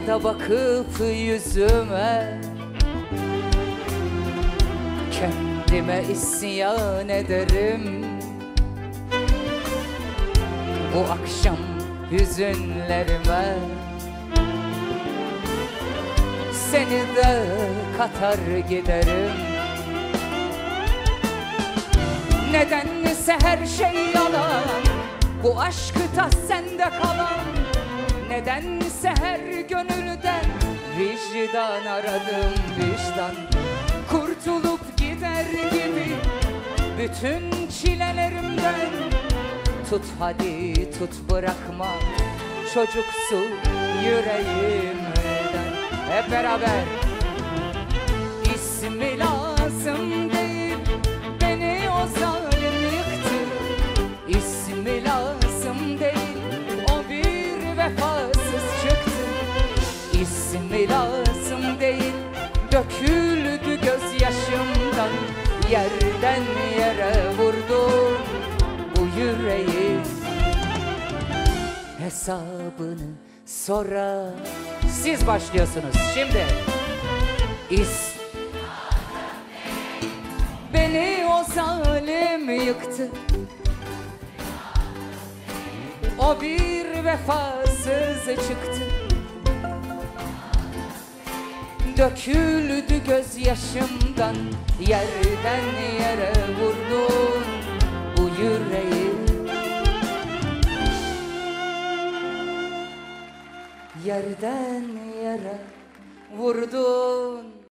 Aynada bakıp yüzüme kendime isyan ederim. Bu akşam hüzünlerime seni de katar giderim. Nedense her şey yalan, bu aşkı da sende kalan. Nedense her gönülden vicdan aradım, vicdan. Kurtulup gider gibi bütün çilelerimden. Tut hadi tut, bırakma çocuksu yüreğimden. Hep beraber. İsmi lazım değil, beni o zalim yıktı. İsmi lazım değil, o bir vefasız çıktı. İsmi lazım değil, döküldü gözyaşımdan. Yerden yere vurdum bu yüreği. Hesabını sonra siz başlıyorsunuz şimdi. Beni o zalim yıktı, o bir vefasız çıktı. Döküldü gözyaşımdan, yerden yere vurdun bu yüreği. Yerden yere vurdun